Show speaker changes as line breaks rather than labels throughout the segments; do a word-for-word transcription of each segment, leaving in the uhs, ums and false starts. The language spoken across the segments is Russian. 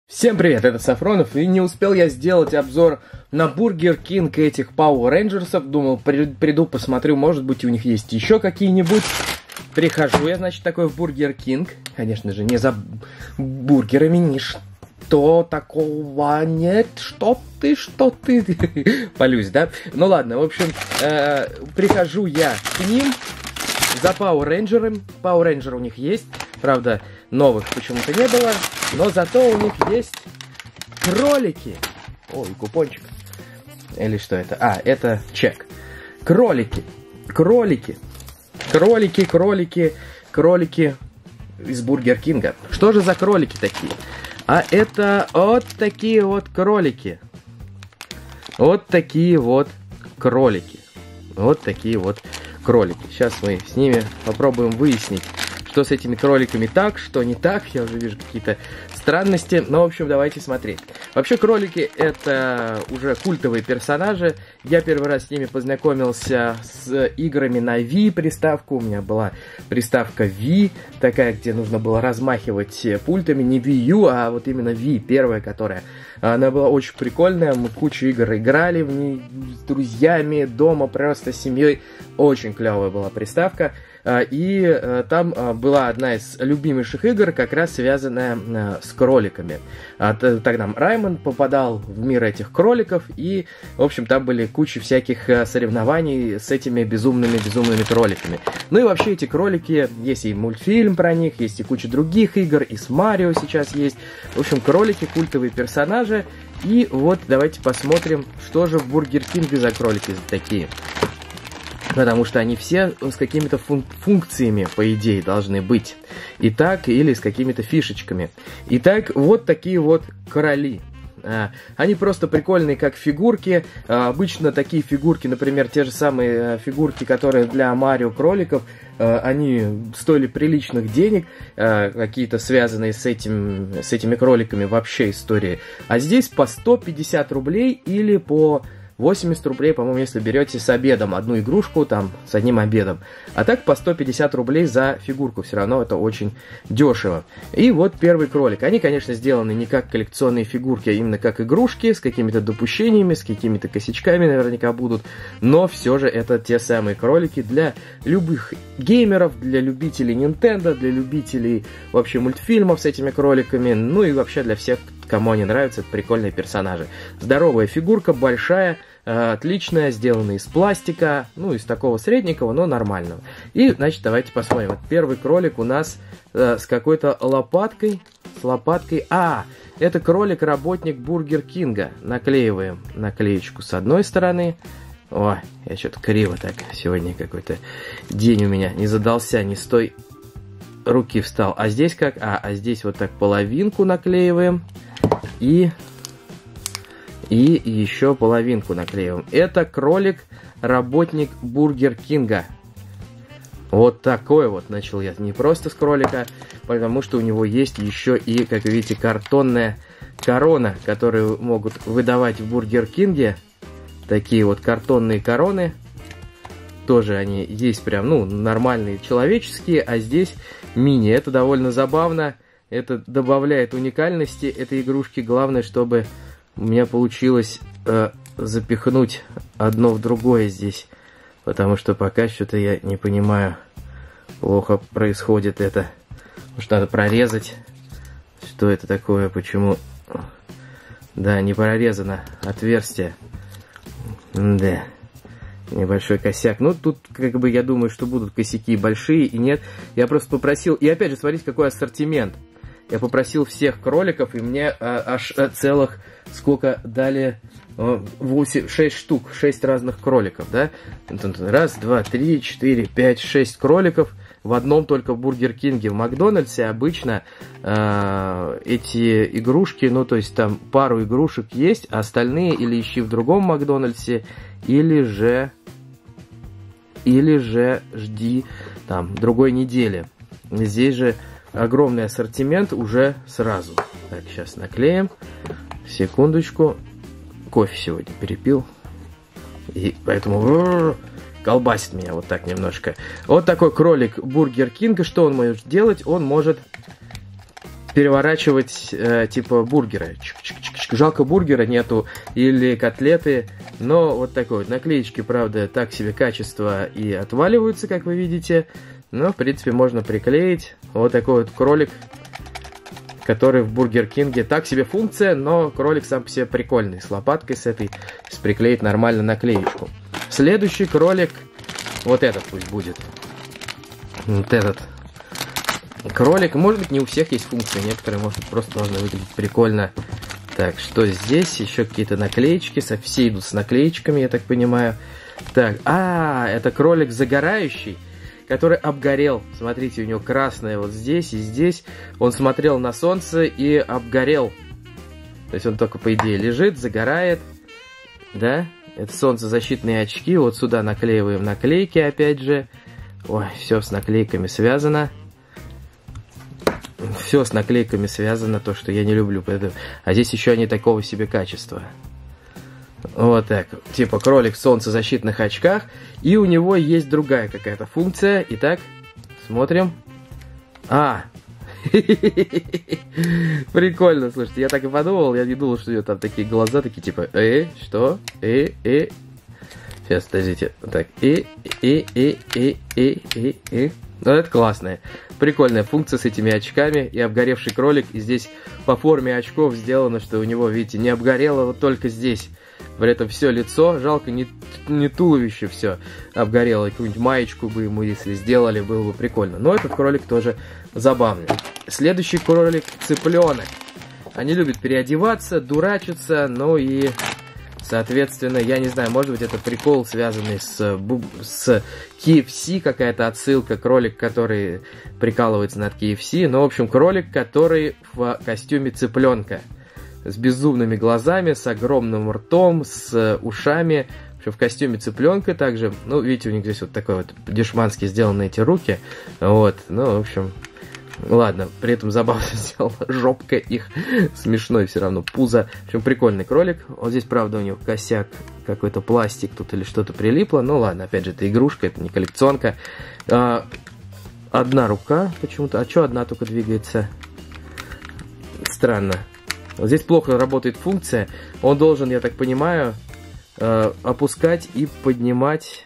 Всем привет, это Сафронов, и не успел я сделать обзор на Бургер Кинг этих Power Rangers'ов. Думал, приду, посмотрю, может быть, у них есть еще какие-нибудь. Прихожу я, значит, такой в Бургер Кинг. Конечно же, не за бургерами, ничто такого нет. Что ты, что ты? Полюсь, да? Ну ладно, в общем, э, прихожу я к ним за Power Ranger'ом. Power Ranger у них есть, правда, новых почему-то не было. Но зато у них есть кролики. Ой, купончик. Или что это? А, это чек. Кролики. Кролики. Кролики, кролики, кролики из Бургер Кинга. Что же за кролики такие? А это вот такие вот кролики. Вот такие вот кролики. Вот такие вот кролики. Сейчас мы с ними попробуем выяснить, что с этими кроликами так, что не так. Я уже вижу какие-то странности. Но, в общем, давайте смотреть. Вообще, кролики — это уже культовые персонажи. Я первый раз с ними познакомился с играми на Wii приставку. У меня была приставка Wii, такая, где нужно было размахивать пультами. Не Wii U, а вот именно Wii, первая, которая. Она была очень прикольная. Мы кучу игр играли в ней с друзьями, дома, просто с семьей. Очень клевая была приставка. И там была одна из любимейших игр, как раз связанная с кроликами. Тогда Раймонд попадал в мир этих кроликов, и, в общем, там были куча всяких соревнований с этими безумными-безумными кроликами. Ну и вообще эти кролики, есть и мультфильм про них, есть и куча других игр, и с Марио сейчас есть. В общем, кролики — культовые персонажи. И вот давайте посмотрим, что же в Бургер Кинге за кролики такие. Потому что они все с какими-то фун функциями, по идее, должны быть. Итак, или с какими-то фишечками. Итак, вот такие вот короли. А, они просто прикольные, как фигурки. А, обычно такие фигурки, например, те же самые а, фигурки, которые для Марио кроликов, а, они стоили приличных денег, а, какие-то связанные с, этим, с этими кроликами вообще истории. А здесь по сто пятьдесят рублей или по восемьдесят рублей, по-моему, если берете с обедом одну игрушку, там, с одним обедом. А так по сто пятьдесят рублей за фигурку. Все равно это очень дешево. И вот первый кролик. Они, конечно, сделаны не как коллекционные фигурки, а именно как игрушки, с какими-то допущениями, с какими-то косячками наверняка будут. Но все же это те самые кролики для любых геймеров, для любителей Nintendo, для любителей вообще мультфильмов с этими кроликами. Ну и вообще для всех, кому они нравятся, это прикольные персонажи. Здоровая фигурка, большая, отличная, сделана из пластика, ну, из такого средненького, но нормального. И, значит, давайте посмотрим. Вот первый кролик у нас э, с какой-то лопаткой, с лопаткой. А, это кролик-работник Бургер Кинга. Наклеиваем наклеечку с одной стороны. Ой, я что-то криво так. Сегодня какой-то день у меня не задался, не с той руки встал. А здесь как? А, а здесь вот так половинку наклеиваем. И... И еще половинку наклеиваем. Это кролик-работник Бургер Кинга. Вот такой вот начал я. Не просто с кролика, потому что у него есть еще и, как видите, картонная корона, которую могут выдавать в Бургер Кинге. Такие вот картонные короны. Тоже они есть прям, ну, нормальные, человеческие, а здесь мини. Это довольно забавно. Это добавляет уникальности этой игрушки. Главное, чтобы у меня получилось э, запихнуть одно в другое здесь, потому что пока что-то я не понимаю, плохо происходит это. Может, надо прорезать, что это такое, почему, да, не прорезано отверстие, да, небольшой косяк. Ну, тут, как бы, я думаю, что будут косяки большие, и нет, я просто попросил, и опять же, смотрите, какой ассортимент. Я попросил всех кроликов, и мне а, аж а, целых, сколько дали, восемь, шесть штук, шесть разных кроликов, да? Раз, два, три, четыре, пять, шесть кроликов в одном только Бургер Кинге. В Макдональдсе обычно э, эти игрушки, ну, то есть там пару игрушек есть, а остальные или ищи в другом Макдональдсе, или же, или же жди там другой недели. Здесь же огромный ассортимент уже сразу. Так, сейчас наклеим. Секундочку. Кофе сегодня перепил. И поэтому колбасит меня вот так немножко. Вот такой кролик Бургер Кинга. Что он может делать? Он может переворачивать, э, типа, бургеры. Чик-чик-чик-чик. Жалко, бургера нету или котлеты, но вот такой вот. Наклеечки, правда, так себе качество и отваливаются, как вы видите, но, в принципе, можно приклеить. Вот такой вот кролик, который в Бургер Кинге. Так себе функция, но кролик сам по себе прикольный. С лопаткой с этой, с приклеить нормально наклеечку. Следующий кролик, вот этот пусть будет. Вот этот кролик. Может быть, не у всех есть функция, некоторые, может быть, просто должны выглядеть прикольно. Так, что здесь? Еще какие-то наклеечки. Все идут с наклеечками, я так понимаю. Так, а, это кролик загорающий, который обгорел. Смотрите, у него красное вот здесь и здесь. Он смотрел на солнце и обгорел. То есть он только, по идее, лежит, загорает. Да? Это солнцезащитные очки. Вот сюда наклеиваем наклейки, опять же. Ой, все с наклейками связано. Все с наклейками связано, то, что я не люблю. А здесь еще они такого себе качества. Вот так. Типа кролик в солнцезащитных очках. И у него есть другая какая-то функция. Итак, смотрим. А! Прикольно, слушайте. Я так и подумал. Я не думал, что у него там такие глаза, такие типа, э, что? Э, э. Сейчас, подождите. Так, э, э, э, э, э, э, э. Ну, это классная, прикольная функция с этими очками и обгоревший кролик. И здесь по форме очков сделано, что у него, видите, не обгорело вот только здесь. При этом все лицо, жалко, не, не туловище все обгорело. Какую-нибудь маечку бы ему, если сделали, было бы прикольно. Но этот кролик тоже забавный. Следующий кролик — цыпленок. Они любят переодеваться, дурачиться, ну и... Соответственно, я не знаю, может быть, это прикол, связанный с, с кей эф си, какая-то отсылка, кролик, который прикалывается над кей эф си. Но, в общем, кролик, который в костюме цыпленка. С безумными глазами, с огромным ртом, с ушами. В общем, в костюме цыпленка также. Ну, видите, у них здесь вот такой вот дешмански сделаны эти руки. Вот, ну, в общем... Ладно, при этом забавно сделал. Жопка их смешной все равно. Пузо. В общем, прикольный кролик. Вот здесь, правда, у него косяк, какой-то пластик тут или что-то прилипло. Ну ладно, опять же, это игрушка, это не коллекционка. А, одна рука почему-то. А что одна только двигается? Странно. Вот здесь плохо работает функция. Он должен, я так понимаю, опускать и поднимать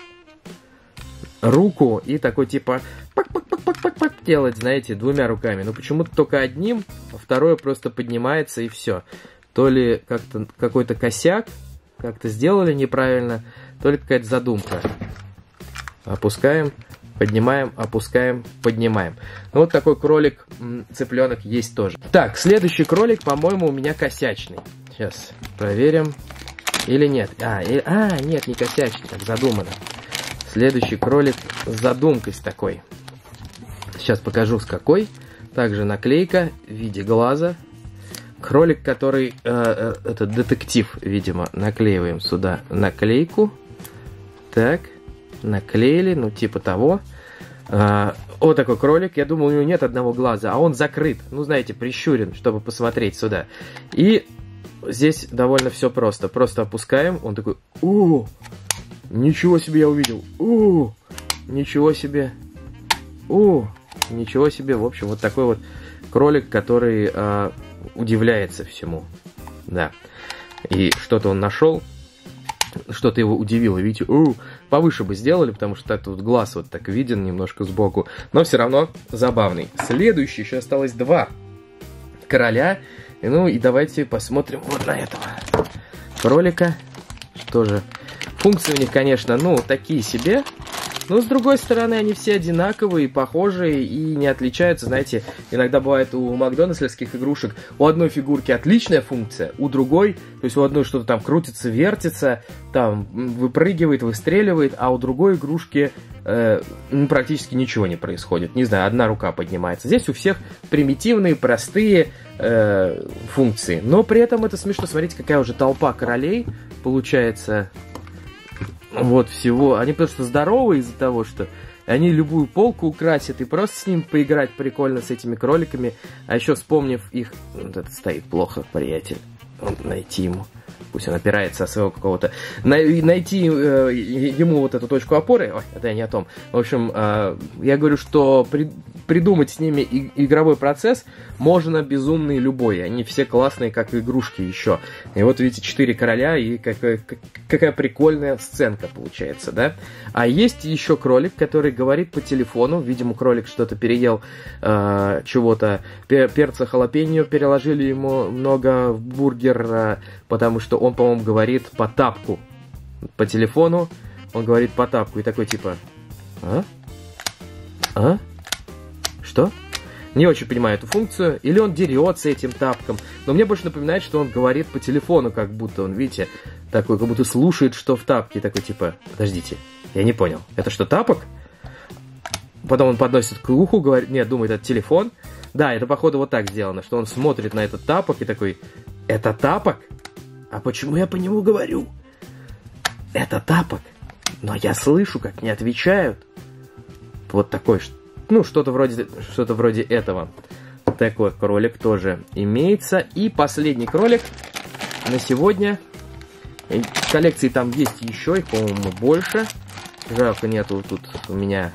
руку и такой типа пак-пак-пак-пак-пак делать, знаете, двумя руками. Но почему-то только одним, а второе просто поднимается и все. То ли как-то какой-то косяк, как-то сделали неправильно, то ли какая-то задумка. Опускаем, поднимаем, опускаем, поднимаем. Ну, вот такой кролик, цыпленок есть тоже. Так, следующий кролик, по-моему, у меня косячный. Сейчас проверим. Или нет? А, и, а нет, не косячный, так задумано. Следующий кролик с задумкой с такой. Сейчас покажу с какой. Также наклейка в виде глаза. Кролик, который... Э, э, это детектив, видимо. Наклеиваем сюда наклейку. Так. Наклеили, ну типа того. Э, вот такой кролик. Я думал, у него нет одного глаза, а он закрыт. Ну, знаете, прищурен, чтобы посмотреть сюда. И здесь довольно все просто. Просто опускаем. Он такой... О! Ничего себе я увидел. О, ничего себе. О, ничего себе. В общем, вот такой вот кролик, который э, удивляется всему. Да. И что-то он нашел. Что-то его удивило. Видите, о, повыше бы сделали, потому что так вот глаз вот так виден немножко сбоку. Но все равно забавный. Следующий, еще осталось два короля. Ну и давайте посмотрим вот на этого кролика. Что же... Функции у них, конечно, ну, такие себе. Но, с другой стороны, они все одинаковые, похожие и не отличаются. Знаете, иногда бывает у макдональдсовских игрушек у одной фигурки отличная функция, у другой, то есть у одной что-то там крутится, вертится, там выпрыгивает, выстреливает, а у другой игрушки э, практически ничего не происходит. Не знаю, одна рука поднимается. Здесь у всех примитивные, простые э, функции. Но при этом это смешно. Смотрите, какая уже толпа королей получается... Вот всего. Они просто здоровы из-за того, что они любую полку украсят и просто с ним поиграть прикольно с этими кроликами. А еще вспомнив их... Вот это стоит плохо, приятель. Вот, найти ему. Пусть он опирается о своего какого-то... Найти э, ему вот эту точку опоры. Ой, это я не о том. В общем, э, я говорю, что при... придумать с ними и игровой процесс можно безумный любой. Они все классные, как игрушки еще. И вот видите, четыре короля, и какая, какая прикольная сценка получается, да? А есть еще кролик, который говорит по телефону. Видимо, кролик что-то переел, э, чего-то, пер, перца халапеньо, переложили ему много в бургер, э, потому что он, по-моему, говорит по тапку. По телефону он говорит по тапку. И такой типа... А? А? Что? Не очень понимаю эту функцию. Или он дерется этим тапком. Но мне больше напоминает, что он говорит по телефону, как будто он, видите, такой, как будто слушает, что в тапке. Такой типа, подождите, я не понял. Это что, тапок? Потом он подносит к уху, говорит, нет, думает, это телефон. Да, это походу вот так сделано, что он смотрит на этот тапок и такой, это тапок? А почему я по нему говорю? Это тапок? Но я слышу, как мне отвечают. Вот такой, ну, что-то вроде, что-то вроде этого. Такой кролик тоже имеется. И последний кролик на сегодня. В коллекции там есть еще, их, по-моему, больше. Жалко, нету тут у меня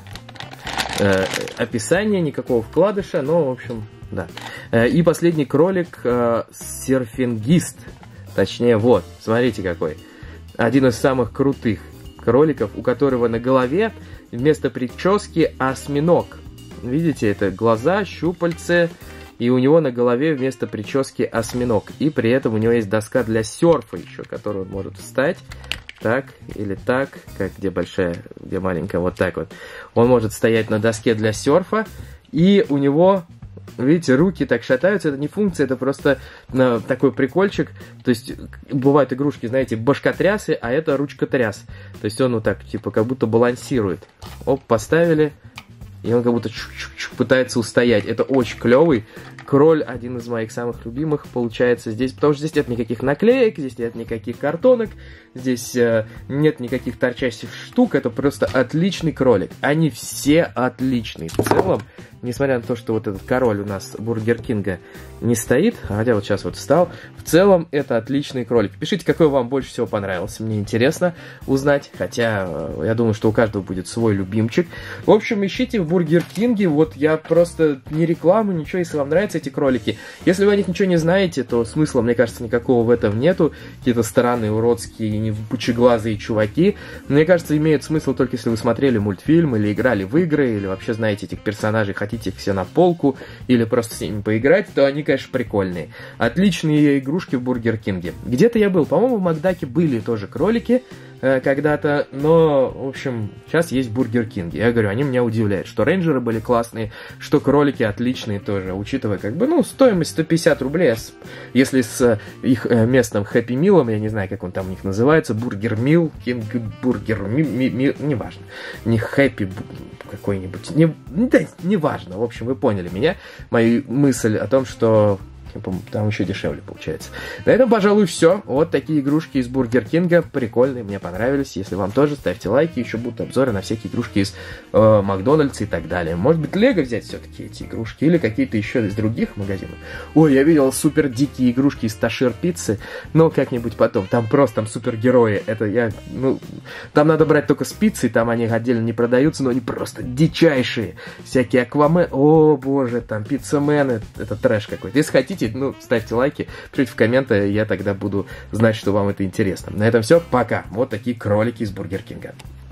э, описания, никакого вкладыша, но, в общем, да. Э, и последний кролик э, серфингист. Точнее, вот, смотрите какой. Один из самых крутых кроликов, у которого на голове вместо прически осьминог. Видите, это глаза, щупальцы, и у него на голове вместо прически осьминог. И при этом у него есть доска для серфа еще, которую он может встать. Так или так, как где большая, где маленькая, вот так вот. Он может стоять на доске для серфа, и у него... Видите, руки так шатаются, это не функция, это просто э, такой прикольчик. То есть, бывают игрушки, знаете, башкотрясы, а это ручкотряс. То есть, он вот так, типа, как будто балансирует. Оп, поставили, и он как будто чук-чук-чук пытается устоять. Это очень клевый. Кроль, один из моих самых любимых, получается здесь, потому что здесь нет никаких наклеек, здесь нет никаких картонок, здесь э, нет никаких торчащих штук, это просто отличный кролик. Они все отличные. В целом, несмотря на то, что вот этот король у нас Бургер Кинга не стоит, хотя вот сейчас вот встал, в целом это отличный кролик. Пишите, какой вам больше всего понравился, мне интересно узнать, хотя э, я думаю, что у каждого будет свой любимчик. В общем, ищите в Бургер Кинге, вот я просто не рекламу, ничего, если вам нравятся эти кролики. Если вы о них ничего не знаете, то смысла, мне кажется, никакого в этом нету. Какие-то странные, уродские, пучеглазые чуваки. Мне кажется, имеет смысл только если вы смотрели мультфильм, или играли в игры, или вообще знаете этих персонажей, хотите их все на полку, или просто с ними поиграть, то они, конечно, прикольные. Отличные игрушки в Бургер Кинге. Где-то я был, по-моему, в Макдаке были тоже кролики э, когда-то, но, в общем, сейчас есть в Бургер Кинге. Я говорю, они меня удивляют, что рейнджеры были классные, что кролики отличные тоже, учитывая, как бы, ну, стоимость сто пятьдесят рублей, если с их э, местным Хэппи Милом, я не знаю, как он там у них называется, Бургер Мил, Кинг Бургер, ми, ми, ми, неважно, не Хэппи какой-нибудь, не, да, неважно, в общем, вы поняли меня, мою мысль о том, что там еще дешевле получается. На этом, пожалуй, все. Вот такие игрушки из Бургер Кинга. Прикольные, мне понравились. Если вам тоже, ставьте лайки. Еще будут обзоры на всякие игрушки из э, Макдональдса и так далее. Может быть, Лего взять все-таки эти игрушки. Или какие-то еще из других магазинов. Ой, я видел супер дикие игрушки из Ташир Пиццы. Но как-нибудь потом. Там просто там супергерои. Это я... Ну, там надо брать только с пиццей. Там они отдельно не продаются. Но они просто дичайшие. Всякие Аквамен. О, боже, там пиццамены. Это трэш какой-то. Если хотите, ну, ставьте лайки, пишите в комменты, я тогда буду знать, что вам это интересно. На этом все, пока. Вот такие кролики из Бургер Кинга.